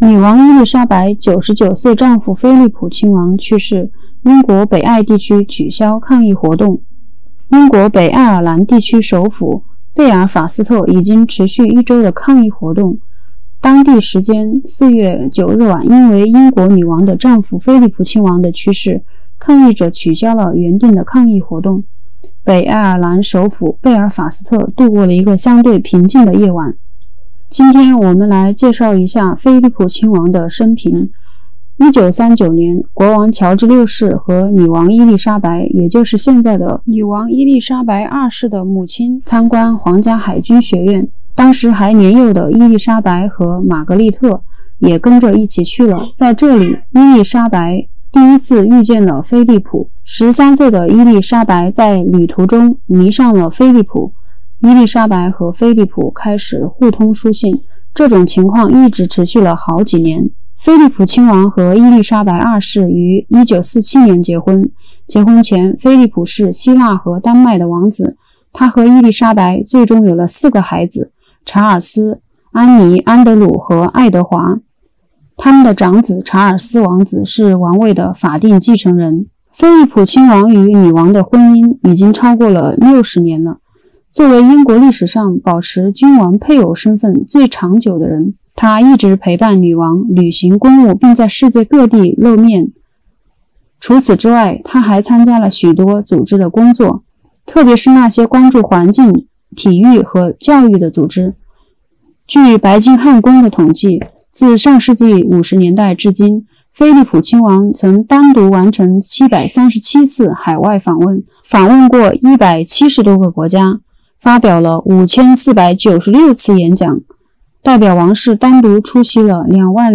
女王伊丽莎白99岁丈夫菲利普亲王去世，英国北爱地区取消抗议活动。英国北爱尔兰地区首府贝尔法斯特已经持续1周的抗议活动。当地时间4月9日晚，因为英国女王的丈夫菲利普亲王的去世，抗议者取消了原定的抗议活动。北爱尔兰首府贝尔法斯特度过了一个相对平静的夜晚。今天我们来介绍一下菲利普亲王的生平。1939年，国王乔治6世和女王伊丽莎白，也就是现在的女王伊丽莎白2世的母亲，参观皇家海军学院。当时还年幼的伊丽莎白和玛格丽特也跟着一起去了。在这里，伊丽莎白第一次遇见了菲利普。13岁的伊丽莎白在旅途中迷上了菲利普。伊丽莎白和菲利普开始互通书信，这种情况一直持续了好几年。菲利普亲王和伊丽莎白2世于1947年结婚。结婚前，菲利普是希腊和丹麦的王子。他和伊丽莎白最终有了4个孩子：查尔斯、安妮、安德鲁和爱德华。他们的长子查尔斯王子是王位的法定继承人。菲利普亲王与女王的婚姻已经超过了60年了。作为英国历史上保持君王配偶身份最长久的人，他一直陪伴女王履行公务，并在世界各地露面。除此之外，他还参加了许多组织的工作，特别是那些关注环境、体育和教育的组织。据白金汉宫的统计，自上世纪50年代至今，菲利普亲王曾单独完成737次海外访问，访问过170多个国家，发表了5496次演讲，代表王室单独出席了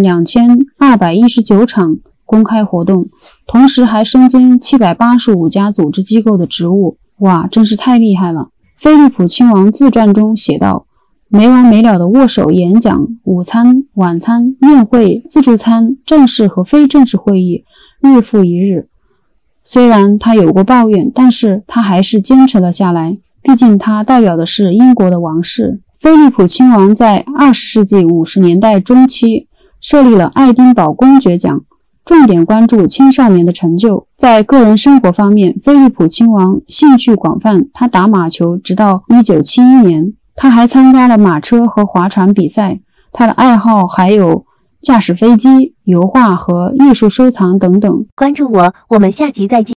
22219场公开活动，同时还身兼785家组织机构的职务。哇，真是太厉害了！菲利普亲王自传中写道，没完没了的握手演讲、午餐、晚餐、宴会、自助餐、正式和非正式会议，日复一日。虽然他有过抱怨，但是他还是坚持了下来，毕竟他代表的是英国的王室。菲利普亲王在20世纪50年代中期设立了爱丁堡公爵奖，重点关注青少年的成就。在个人生活方面，菲利普亲王兴趣广泛，他打马球直到1971年。他还参加了马车和划船比赛。他的爱好还有驾驶飞机、油画和艺术收藏等等。 关注我，我们下集再见。